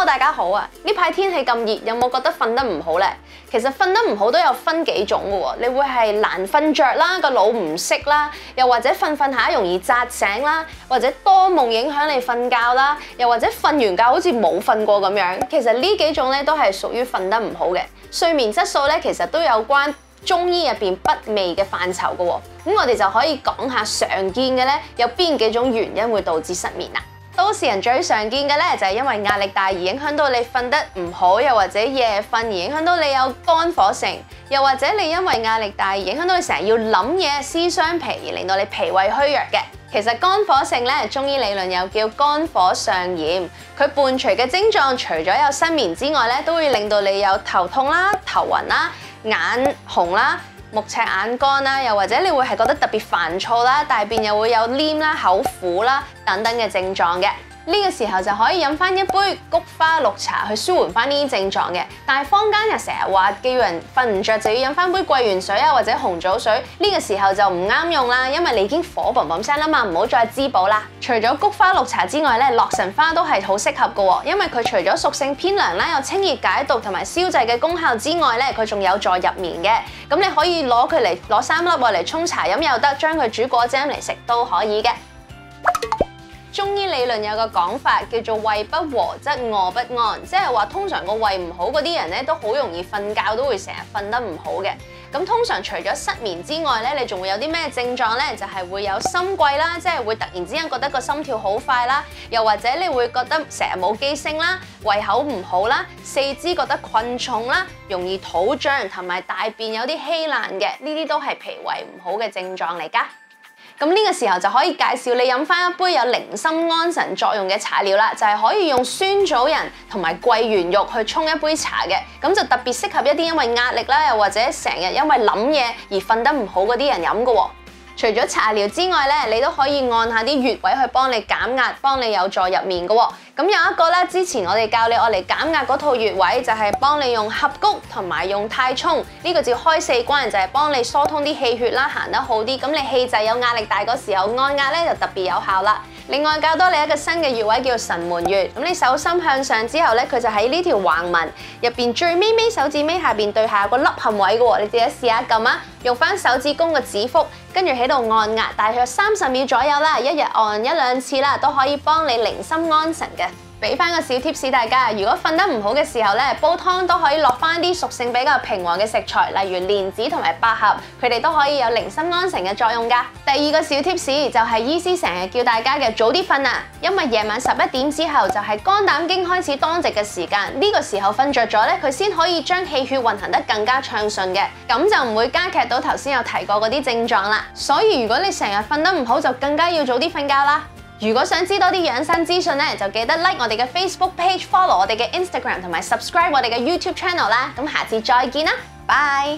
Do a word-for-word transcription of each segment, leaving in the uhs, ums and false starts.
Hello， 大家好啊！呢排天氣咁熱，有冇覺得瞓得唔好呢？其實瞓得唔好都有分幾種嘅喎，你會係難瞓着啦，個腦唔識啦，又或者瞓瞓下容易扎醒啦，或者多夢影響你瞓覺啦，又或者瞓完覺好似冇瞓過咁樣。其實呢幾種咧都係屬於瞓得唔好嘅。睡眠質素咧其實都有關中醫入邊不寐嘅範疇嘅喎。咁我哋就可以講下常見嘅咧，有邊幾種原因會導致失眠啊？都市人最常見嘅咧就係因為壓力大而影響到你瞓得唔好，又或者夜瞓而影響到你有肝火盛，又或者你因為壓力大而影響到你成日要諗嘢、思傷脾而令到你脾胃虛弱嘅。其實肝火盛咧，中醫理論又叫肝火上炎，佢伴隨嘅症狀除咗有失眠之外咧，都會令到你有頭痛啦、頭暈啦、眼紅啦、目赤眼乾啦，又或者你會係覺得特別煩躁啦，大便又會有黏啦、口苦啦等等嘅症狀嘅。呢個時候就可以飲翻一杯菊花綠茶去舒緩翻呢啲症狀嘅。但係坊間又成日話叫人瞓唔着就要飲翻杯桂圓水啊或者紅棗水，呢個時候就唔啱用啦，因為你已經火嘭嘭聲啦嘛，唔好再滋補啦。除咗菊花綠茶之外咧，洛神花都係好適合嘅喎，因為佢除咗屬性偏涼啦，有清熱解毒同埋消滯嘅功效之外咧，佢仲有助入眠嘅。咁你可以攞佢嚟攞三粒嚟沖茶飲又得，將佢煮果汁嚟食都可以嘅。中醫理論有個講法叫做胃不和則臥不安，即係話通常個胃唔好嗰啲人咧都好容易瞓覺都會成日瞓得唔好嘅。咁通常除咗失眠之外咧，你仲會有啲咩症狀咧？就係會有心悸啦，即係會突然之間覺得個心跳好快啦，又或者你會覺得成日冇記性啦，胃口唔好啦，四肢覺得困重啦，容易肚脹同埋大便有啲稀爛嘅，呢啲都係脾胃唔好嘅症狀嚟㗎。咁呢個時候就可以介紹你飲翻一杯有寧心安神作用嘅茶療啦，就係可以用酸棗仁同埋桂圓肉去沖一杯茶嘅，咁就特別適合一啲因為壓力啦，又或者成日因為諗嘢而瞓得唔好嗰啲人飲㗎喎。除咗茶療之外咧，你都可以按下啲穴位去幫你減壓，幫你有助入眠嘅喎。咁有一個咧，之前我哋教你我嚟減壓嗰套穴位，就係幫你用合谷同埋用太沖，呢個叫開四關，就係幫你疏通啲氣血啦，行得好啲。咁你氣滯有壓力大嗰時候，按壓咧就特別有效啦。另外教多你一個新嘅穴位叫神門穴，咁你手心向上之後咧，佢就喺呢條橫紋入邊最尾尾手指尾下邊對下有個凹陷位嘅喎，你自己試下撳啊，用翻手指公個指腹，跟住喺度按壓，大約三十秒左右啦，一日按一兩次啦，都可以幫你寧心安神嘅。俾翻個小貼士大家，如果瞓得唔好嘅時候咧，煲湯都可以落翻啲屬性比較平和嘅食材，例如蓮子同埋百合，佢哋都可以有寧心安神嘅作用㗎。第二個小貼士就係醫師成日叫大家嘅早啲瞓啊，因為夜晚十一點之後就係肝膽經開始當值嘅時間，呢個時候瞓着咗咧，佢先可以將氣血運行得更加暢順嘅，咁就唔會加劇到頭先有提過嗰啲症狀啦。所以如果你成日瞓得唔好，就更加要早啲瞓覺啦。如果想知多啲養生資訊咧，就記得 like 我哋嘅 Facebook page、follow 我哋嘅 Instagram 同埋 subscribe 我哋嘅 YouTube channel 啦。咁下次再見啦，拜！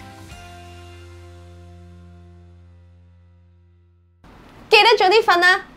記得早啲瞓啊！